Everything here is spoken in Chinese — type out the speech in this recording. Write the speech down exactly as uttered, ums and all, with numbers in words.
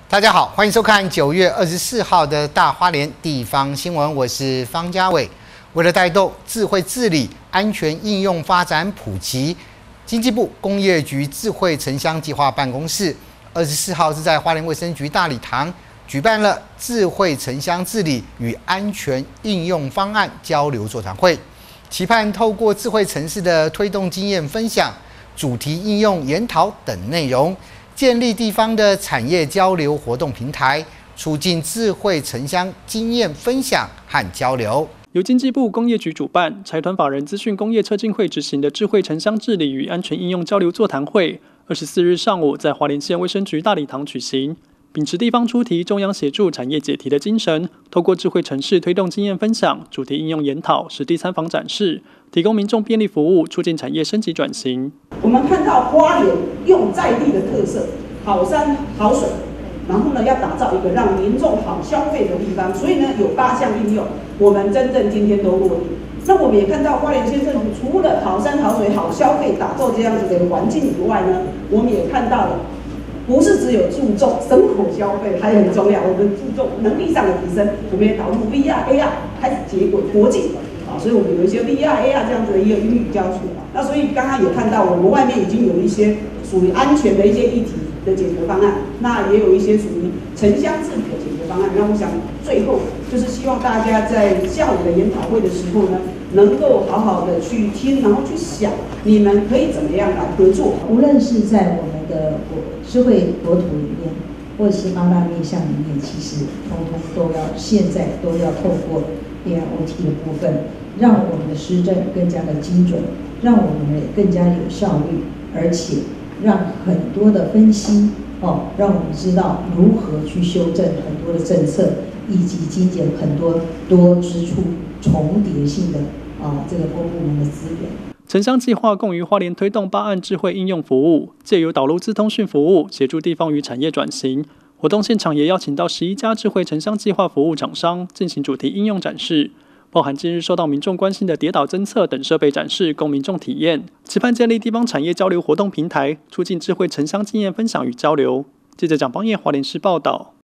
大家好，欢迎收看九月二十四号的大花莲地方新闻，我是方家伟。为了带动智慧治理、安全应用发展普及，经济部工业局智慧城乡计划办公室二十四号是在花莲卫生局大礼堂举办了智慧城乡治理与安全应用方案交流座谈会，期盼透过智慧城市的推动经验分享、主题应用研讨等内容，建立地方的产业交流活动平台，促进智慧城乡经验分享和交流。 由经济部工业局主办，财团法人资讯工业策进会执行的智慧城乡治理与安全应用交流座谈会，二十四日上午在花莲县卫生局大礼堂举行。秉持地方出题、中央协助、产业解题的精神，透过智慧城市推动经验分享、主题应用研讨、实地参访展示，提供民众便利服务，促进产业升级转型。 我们看到花莲用在地的特色，好山好水，然后呢要打造一个让民众好消费的地方，所以呢有八项应用，我们真正今天都落地。那我们也看到花莲县政府除了好山好水、好消费打造这样子的环境以外呢，我们也看到了。不是只有注重生活消费，还很重要。我们注重能力上的提升，我们也导入 V R、A R 开始接轨国际啊，所以我们有一些 V R、A R 这样子的一个英语教学。那所以刚刚也看到，我们外面已经有一些属于安全的一些议题的解决方案，那也有一些属于城乡治理的解决方案。那我想最后就是希望大家在下午的研讨会的时候呢，能够好好的去听，然后去想你们可以怎么样来合作。 无论是在我们的智慧国土里面，或者是八大面向里面，其实通通都要现在都要透过 A I O T 的部分，让我们的施政更加的精准，让我们也更加有效率，而且让很多的分析哦，让我们知道如何去修正很多的政策，以及精简很多多支出重叠性的啊这个公部门的资源。 城乡计划共于花莲推动八案智慧应用服务，借由导入资通讯服务，协助地方与产业转型。活动现场也邀请到十一家智慧城乡计划服务厂商进行主题应用展示，包含近日受到民众关心的跌倒侦测等设备展示，供民众体验。期盼建立地方产业交流活动平台，促进智慧城乡经验分享与交流。记者蒋邦彦花莲市报道。